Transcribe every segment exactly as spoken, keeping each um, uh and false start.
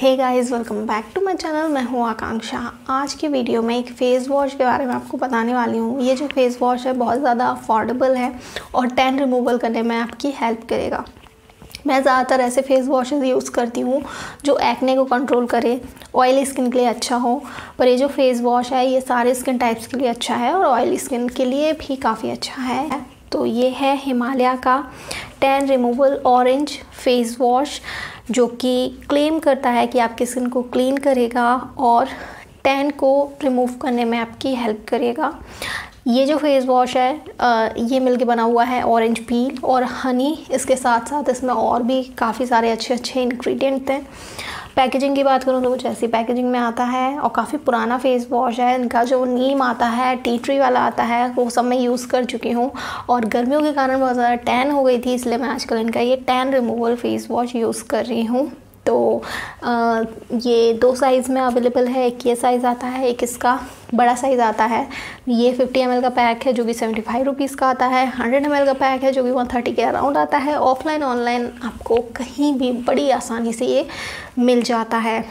Hey guys, welcome back to my channel. मैं हूँ आकांक्षा। आज की वीडियो में एक फ़ेस वॉश के बारे में आपको बताने वाली हूँ। ये जो फ़ेस वॉश है बहुत ज़्यादा अफोर्डेबल है और टैन रिमूवल करने में आपकी हेल्प करेगा। मैं ज़्यादातर ऐसे फेस वॉशेज़ यूज़ करती हूँ जो एक्ने को कंट्रोल करे, ऑयली स्किन के लिए अच्छा हो। पर ये जो फेस वॉश है ये सारे स्किन टाइप्स के लिए अच्छा है और ऑयली स्किन के लिए भी काफ़ी अच्छा है। तो ये है हिमालय का tan removal orange face wash, जो कि क्लेम करता है कि आपकी स्किन को क्लीन करेगा और टैन को रिमूव करने में आपकी हेल्प करेगा। ये जो फेस वॉश है ये मिलके बना हुआ है ऑरेंज पील और हनी। इसके साथ साथ इसमें और भी काफ़ी सारे अच्छे अच्छे इंग्रेडिएंट हैं। पैकेजिंग की बात करूँ तो कुछ ऐसी पैकेजिंग में आता है और काफ़ी पुराना फेस वॉश है। इनका जो नीम आता है, टी ट्री वाला आता है, वो सब मैं यूज़ कर चुकी हूँ और गर्मियों के कारण बहुत ज़्यादा टैन हो गई थी, इसलिए मैं आजकल इनका ये tan removal face wash use कर रही हूँ। तो आ, ये दो साइज़ में अवेलेबल है। एक ये साइज़ आता है, एक इसका बड़ा साइज़ आता है। ये फिफ्टी एम एल का पैक है जो कि सेवेंटी फाइव रुपीज़ का आता है। हंड्रेड एम एल का पैक है जो कि वन थर्टी के अराउंड आता है। ऑफलाइन ऑनलाइन आपको कहीं भी बड़ी आसानी से ये मिल जाता है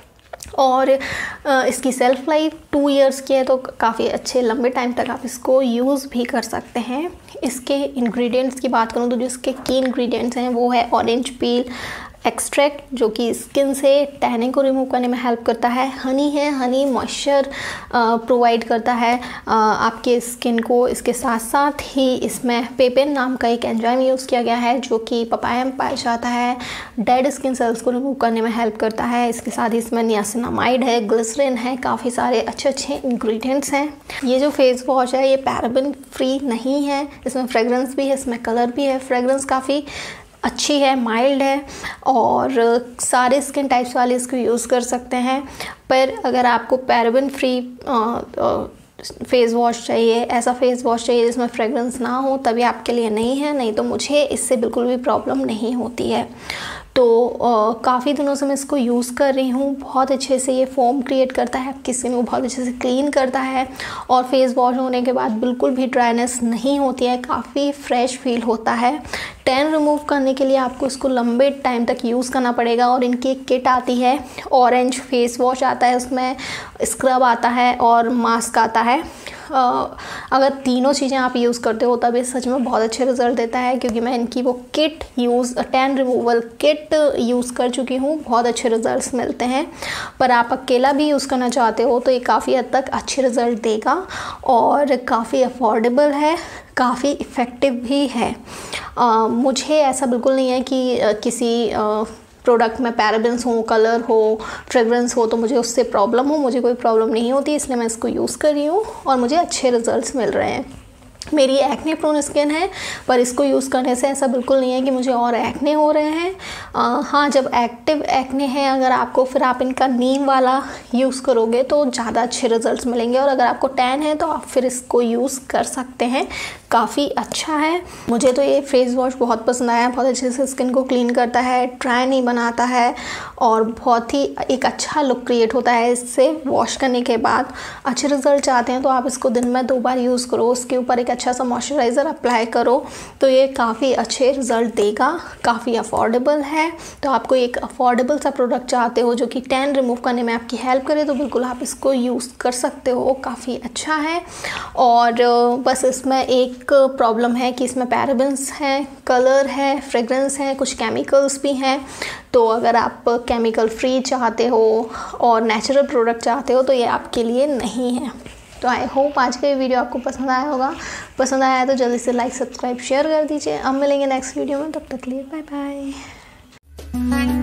और इसकी सेल्फ़ लाइफ टू इयर्स की है, तो काफ़ी अच्छे लंबे टाइम तक आप इसको यूज़ भी कर सकते हैं। इसके इंग्रेडिएंट्स की बात करूँ तो जो इसके की इंग्रेडिएंट्स हैं वो है ऑरेंज पील एक्सट्रैक्ट, जो कि स्किन से टैनिंग को रिमूव करने में हेल्प करता है। हनी है, हनी मॉइस्चर प्रोवाइड करता है आ, आपके स्किन को। इसके साथ साथ ही इसमें पेपेन नाम का एक एंजाइम यूज़ किया गया है जो कि पपाया में पाया जाता है, डेड स्किन सेल्स को रिमूव करने में हेल्प करता है। इसके साथ ही इसमें नियासिनामाइड है, ग्लिसरीन है, काफ़ी सारे अच्छे अच्छे इंग्रेडिएंट्स हैं। ये जो फेस वॉश है ये पैराबेन फ्री नहीं है, इसमें फ्रेगरेंस भी है, इसमें कलर भी है। फ्रेगरेंस काफ़ी अच्छी है, माइल्ड है और सारे स्किन टाइप्स वाले इसको यूज़ कर सकते हैं। पर अगर आपको पैराबेन फ्री फेस वॉश चाहिए, ऐसा फेस वॉश चाहिए जिसमें फ्रेगरेंस ना हो, तभी आपके लिए नहीं है। नहीं तो मुझे इससे बिल्कुल भी प्रॉब्लम नहीं होती है। तो काफ़ी दिनों से मैं इसको यूज़ कर रही हूँ। बहुत अच्छे से ये फोम क्रिएट करता है, आपकी स्किन को बहुत अच्छे से क्लीन करता है और फेस वॉश होने के बाद बिल्कुल भी ड्राइनेस नहीं होती है, काफ़ी फ्रेश फील होता है। टैन रिमूव करने के लिए आपको इसको लंबे टाइम तक यूज़ करना पड़ेगा और इनकी एक किट आती है, ऑरेंज फेस वॉश आता है, उसमें स्क्रब आता है और मास्क आता है। अगर तीनों चीज़ें आप यूज़ करते हो तब ये सच में बहुत अच्छे रिजल्ट देता है, क्योंकि मैं इनकी वो kit use tan removal kit use कर चुकी हूँ। बहुत अच्छे रिजल्ट्स मिलते हैं। पर आप अकेला भी यूज़ करना चाहते हो तो ये काफ़ी हद तक अच्छे रिज़ल्ट देगा और काफ़ी अफोर्डेबल है, काफ़ी इफ़ेक्टिव भी है। आ, मुझे ऐसा बिल्कुल नहीं है कि आ, किसी आ, प्रोडक्ट में पैराबेन्स हो, कलर हो, फ्रेगरेंस हो तो मुझे उससे प्रॉब्लम हो। मुझे कोई प्रॉब्लम नहीं होती, इसलिए मैं इसको यूज़ कर रही हूँ और मुझे अच्छे रिजल्ट्स मिल रहे हैं। मेरी एक्ने प्रोन स्किन है, पर इसको यूज़ करने से ऐसा बिल्कुल नहीं है कि मुझे और एक्ने हो रहे हैं। आ, हाँ, जब एक्टिव एक्ने है अगर आपको, फिर आप इनका नीम वाला यूज़ करोगे तो ज़्यादा अच्छे रिजल्ट्स मिलेंगे। और अगर आपको टैन है तो आप फिर इसको यूज़ कर सकते हैं, काफ़ी अच्छा है। मुझे तो ये फेस वॉश बहुत पसंद आया। बहुत अच्छे से स्किन को क्लीन करता है, ड्राई नहीं बनाता है और बहुत ही एक अच्छा लुक क्रिएट होता है इससे वॉश करने के बाद। अच्छे रिजल्ट चाहते हैं तो आप इसको दिन में दो बार यूज़ करो, उसके ऊपर एक अच्छा सा मॉइस्चराइज़र अप्लाई करो तो ये काफ़ी अच्छे रिजल्ट देगा। काफ़ी अफोर्डेबल है, तो आपको एक अफोर्डेबल सा प्रोडक्ट चाहते हो जो कि टैन रिमूव करने में आपकी हेल्प करे तो बिल्कुल आप इसको यूज़ कर सकते हो, काफ़ी अच्छा है। और बस इसमें एक प्रॉब्लम है कि इसमें पैराबेन्स हैं, कलर है, फ्रेगरेंस है, कुछ केमिकल्स भी हैं। तो अगर आप केमिकल फ्री चाहते हो और नेचुरल प्रोडक्ट चाहते हो तो ये आपके लिए नहीं है। तो आई होप आज का ये वीडियो आपको पसंद आया होगा। पसंद आया तो जल्दी से लाइक, सब्सक्राइब, शेयर कर दीजिए। अब मिलेंगे नेक्स्ट वीडियो में, तब तक के लिए बाय बाय।